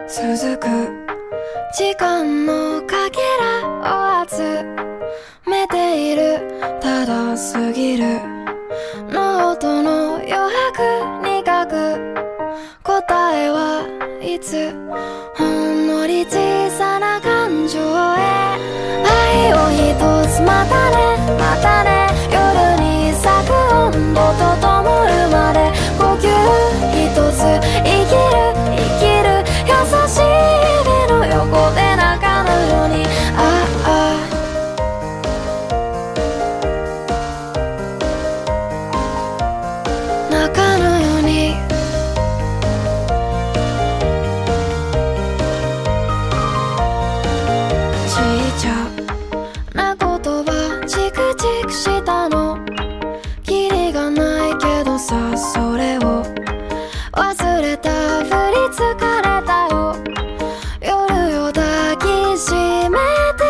続く時間のかけらを集めている。ただ過ぎるノートの余白に書く答えはいつほんのり小さな感情へ愛を一つまたねまたね夜に咲く温度と灯るまで呼吸一つ生きる生きる優しい指の横で中のように中のようにちいちゃな言葉チクチクしたのキリがないけどさそれを忘れたふり疲れたよ夜よ抱きしめて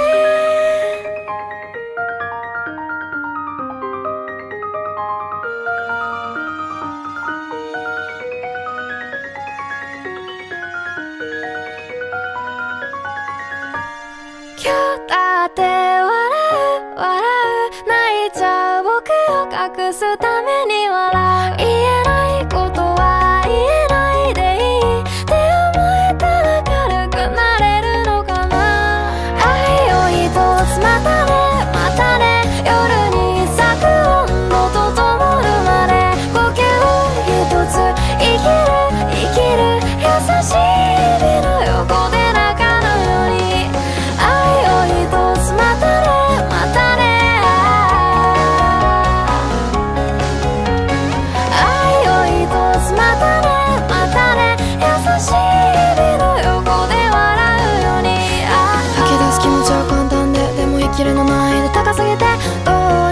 今日だって笑う笑う泣いちゃう僕を隠すために笑う言えないことは言えないでいいって思えたら軽くなれるのかな愛を一つまたねまたね夜に咲く温度と灯るまで呼吸一つ生きる生きる優しい指の横で中のように愛を一つまたねまたね愛を一つまたねまたね優しい指の横で笑うように吐き出す気持ちは簡単ででも生きるの難易度高すぎてどう